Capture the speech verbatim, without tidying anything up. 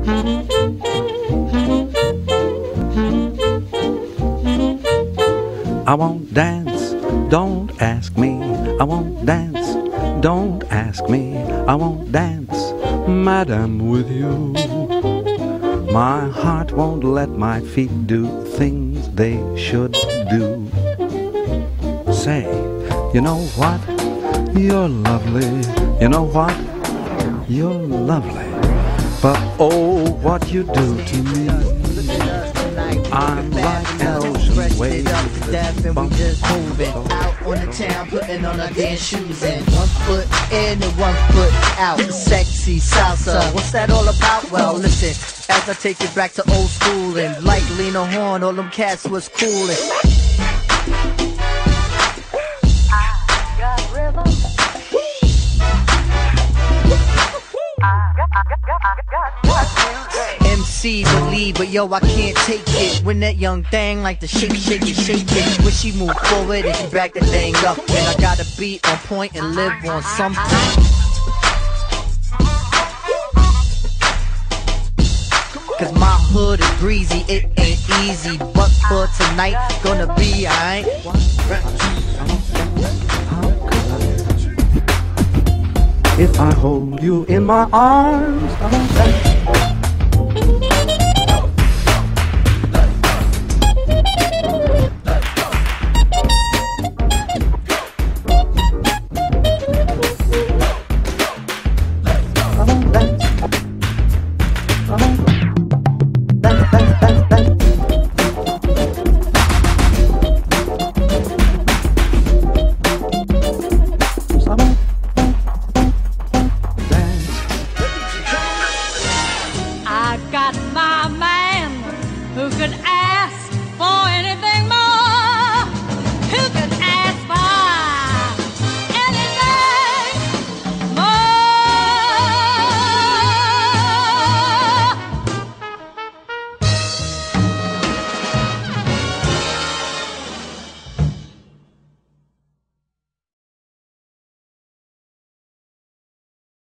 I won't dance, don't ask me. I won't dance, don't ask me. I won't dance, madam, with you. My heart won't let my feet do things they should do. Say, you know what? You're lovely. You know what? You're lovely. But oh, what you do to me. I'm like an ocean wave. And we just moving out on the town, putting on our dance shoes and one foot in and one foot out. Sexy salsa, what's that all about? Well, listen, as I take it back to old school and like Lena Horne, all them cats was coolin'. I got rhythm. M C believe, but yo, I can't take it when that young thing like to shake, shake it, shake it. When she move forward and she back the thing up, and I gotta be on point and live on something. Cause my hood is breezy, it ain't easy, but for tonight, gonna be alright. If I hold you in my arms, I won't dance.